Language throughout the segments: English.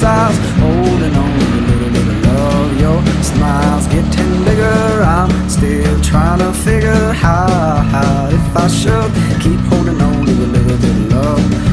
sighs, holding on to a little bit of love. Your smile's getting bigger, I'm still trying to figure out if I should keep holding on to a little bit of love.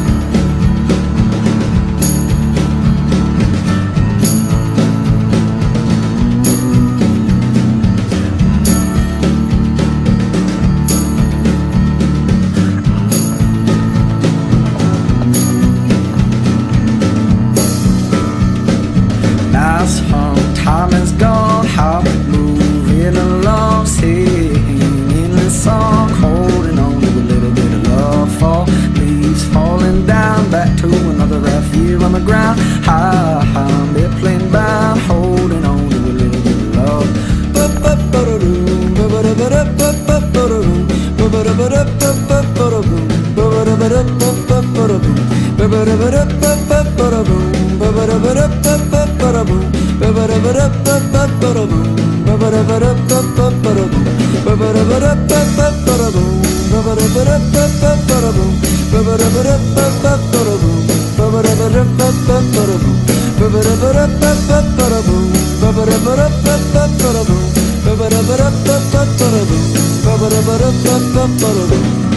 Time is gone, how moving along, singing this song, holding on to a little bit of love. Fall leaves falling down, back to another rough year on the ground. I'm airplane bound, holding on to a little bit of love. Ba-ba-da-ba-da-ba-ba-ba-da-boom.